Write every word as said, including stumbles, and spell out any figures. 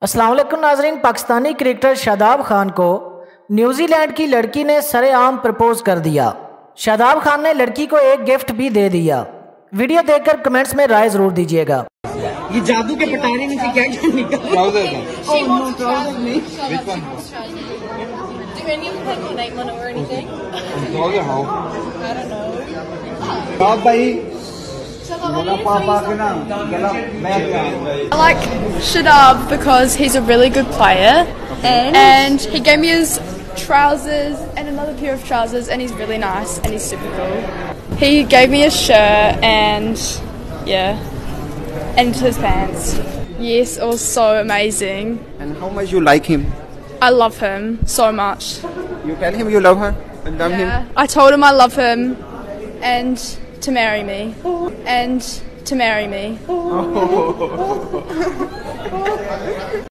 अस्सलाम वालेकुम नाज़रीन। पाकिस्तानी क्रिकेटर शादाब खान को न्यूजीलैंड की लड़की ने सरेआम प्रपोज कर दिया। शादाब खान ने लड़की को एक गिफ्ट भी दे दिया। वीडियो देखकर कमेंट्स में राय जरूर दीजिएगा। ये जादू के पटाने में से क्या क्या निकला? ट्राउजर में। Oh no, ट्राउजर में। Which one? Do any of them have your name on it or anything? Trouser how? I don't know. Bob भाई। I like Shadab because he's a really good player and, and he gave me his trousers and another pair of trousers and he's really nice and he's super cool. He gave me a shirt and yeah, and his pants. Yes, it was so amazing. And how much you like him? I love him so much. You tell him you love her and love yeah. him? I told him I love him and to marry me and to marry me.